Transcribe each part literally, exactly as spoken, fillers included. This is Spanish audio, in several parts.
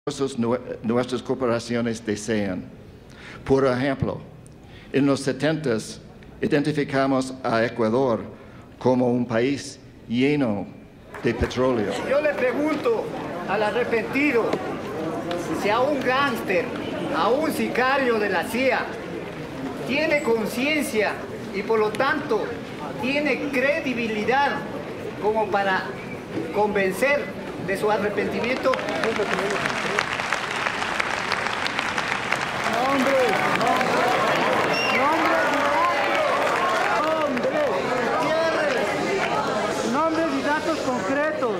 nuestras corporaciones desean. Por ejemplo, en los setentas identificamos a Ecuador como un país lleno de petróleo. Yo le pregunto al arrepentido si a un gángster, a un sicario de la C I A, tiene conciencia y por lo tanto tiene credibilidad como para convencer de su arrepentimiento. ¡Nombre! ¡Nombre! ¡Nombre! ¡Nombre! ¡Nombres y datos concretos!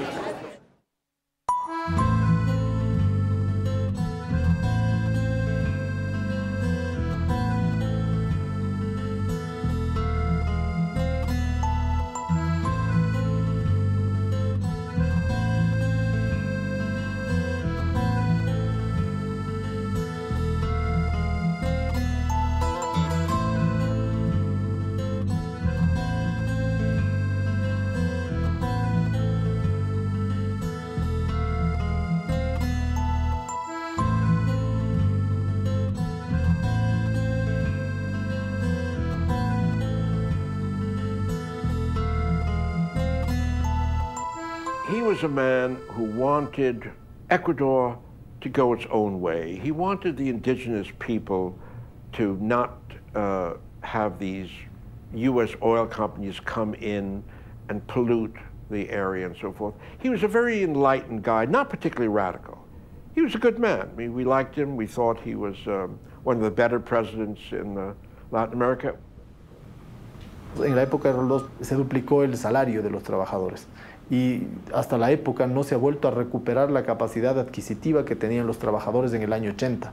He was a man who wanted Ecuador to go its own way. He wanted the indigenous people to not uh, have these U S oil companies come in and pollute the area and so forth. He was a very enlightened guy, not particularly radical. He was a good man. I mean, we liked him. We thought he was um, one of the better presidents in uh, Latin America. En la época de Roldós se duplicó el salario de los trabajadores y hasta la época no se ha vuelto a recuperar la capacidad adquisitiva que tenían los trabajadores en el año ochenta.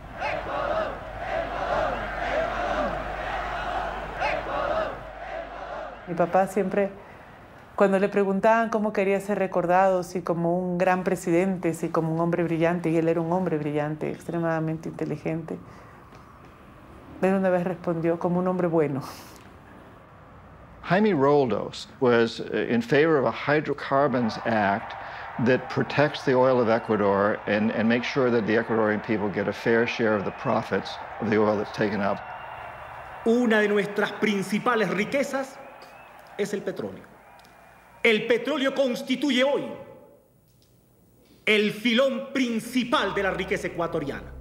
Mi papá siempre, cuando le preguntaban cómo quería ser recordado, si como un gran presidente, si como un hombre brillante, y él era un hombre brillante, extremadamente inteligente, él una vez respondió como un hombre bueno. Jaime Roldos was in favor of a Hydrocarbons Act that protects the oil of Ecuador and, and makes sure that the Ecuadorian people get a fair share of the profits of the oil that's taken up. Una de nuestras principales riquezas es el petróleo. El petróleo constituye hoy el filón principal de la riqueza ecuatoriana.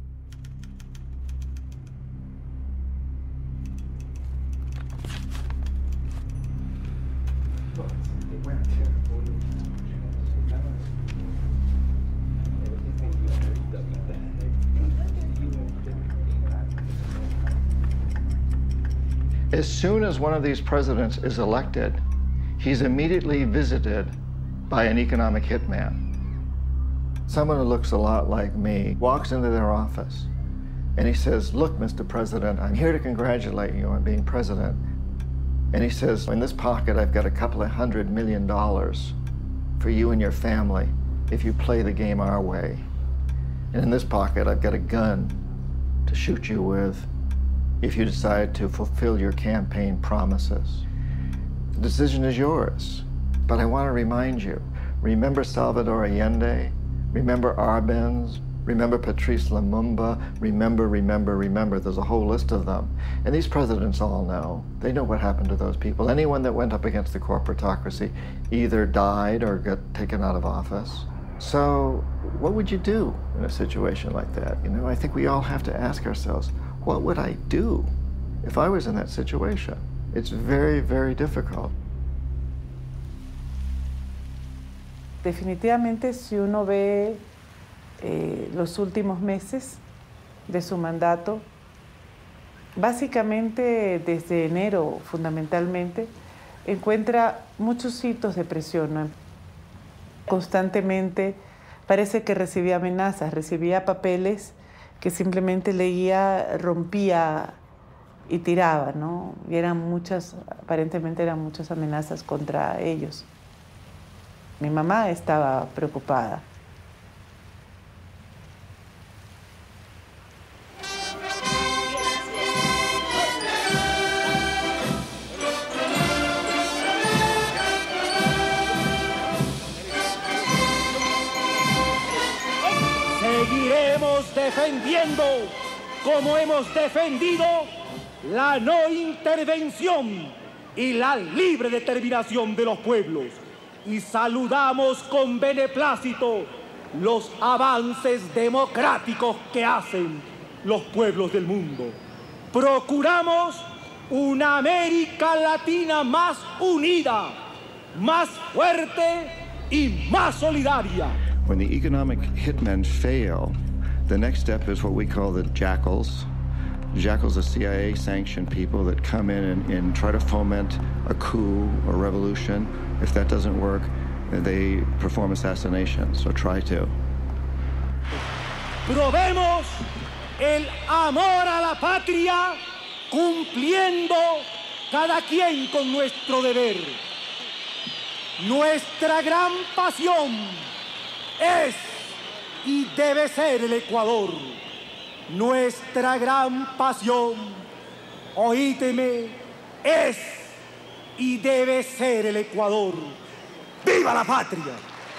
As soon as one of these presidents is elected, he's immediately visited by an economic hitman. Someone who looks a lot like me walks into their office and he says, "Look, Mister President, I'm here to congratulate you on being president." And he says, "In this pocket, I've got a couple of hundred million dollars for you and your family if you play the game our way. And in this pocket, I've got a gun to shoot you with if you decide to fulfill your campaign promises. The decision is yours, but I want to remind you, remember Salvador Allende, remember Arbenz, remember Patrice Lumumba, remember, remember, remember, there's a whole list of them. And these presidents all know, they know what happened to those people. Anyone that went up against the corporatocracy either died or got taken out of office. So what would you do in a situation like that? You know, I think we all have to ask ourselves, what would I do if I was in that situation? It's very, very difficult. Definitivamente, si uno ve eh, los últimos meses de su mandato, básicamente desde enero, fundamentalmente, encuentra muchos hitos de presión, ¿no? Constantemente parece que recibía amenazas, recibía papeles que simplemente leía, rompía y tiraba, ¿no? Y eran muchas, aparentemente eran muchas amenazas contra ellos. Mi mamá estaba preocupada. Seguiremos defendiendo, como hemos defendido, la no intervención y la libre determinación de los pueblos. Y saludamos con beneplácito los avances democráticos que hacen los pueblos del mundo. Procuramos una América Latina más unida, más fuerte y más solidaria. When the economic hitmen fail, the next step is what we call the jackals. Jackals are C I A-sanctioned people that come in and, and try to foment a coup or revolution. If that doesn't work, they perform assassinations or try to. Probemos el amor a la patria cumpliendo cada quien con nuestro deber. Nuestra gran pasión es y debe ser el Ecuador. Nuestra gran pasión, oídeme, es y debe ser el Ecuador. ¡Viva la patria!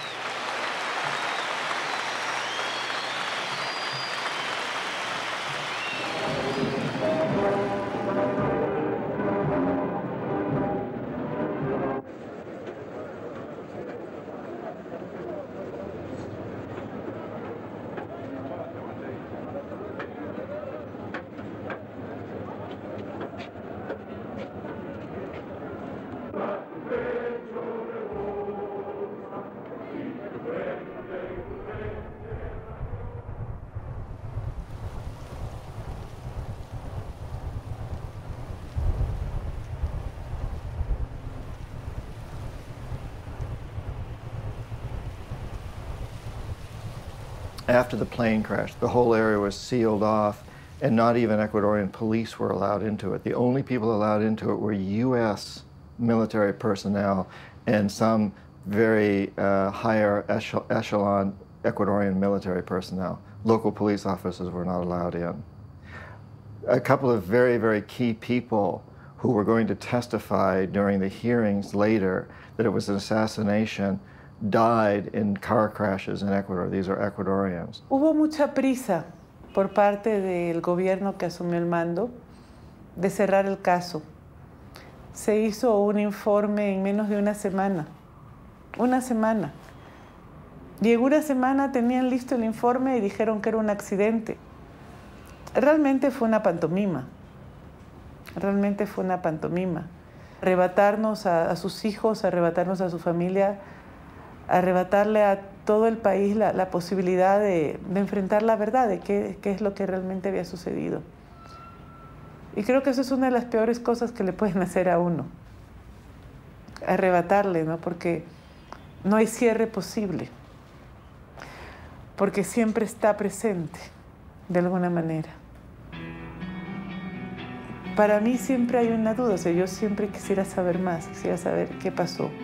After the plane crash, the whole area was sealed off, and not even Ecuadorian police were allowed into it. The only people allowed into it were U S military personnel and some very uh, higher echel echelon Ecuadorian military personnel. Local police officers were not allowed in. A couple of very, very key people who were going to testify during the hearings later that it was an assassination died in car crashes in Ecuador. These are Ecuadorians. Hubo mucha prisa por parte del gobierno que asumió el mando de cerrar el caso. Se hizo un informe en menos de una semana. Una semana. Y en una semana tenían listo el informe y dijeron que era un accidente. Realmente fue una pantomima. Realmente fue una pantomima. Arrebatarnos a, a sus hijos, arrebatarnos a su familia, arrebatarle a todo el país la, la posibilidad de, de enfrentar la verdad de qué, qué es lo que realmente había sucedido. Y creo que eso es una de las peores cosas que le pueden hacer a uno. Arrebatarle, ¿no? Porque no hay cierre posible. Porque siempre está presente, de alguna manera. Para mí siempre hay una duda, o sea, yo siempre quisiera saber más, quisiera saber qué pasó.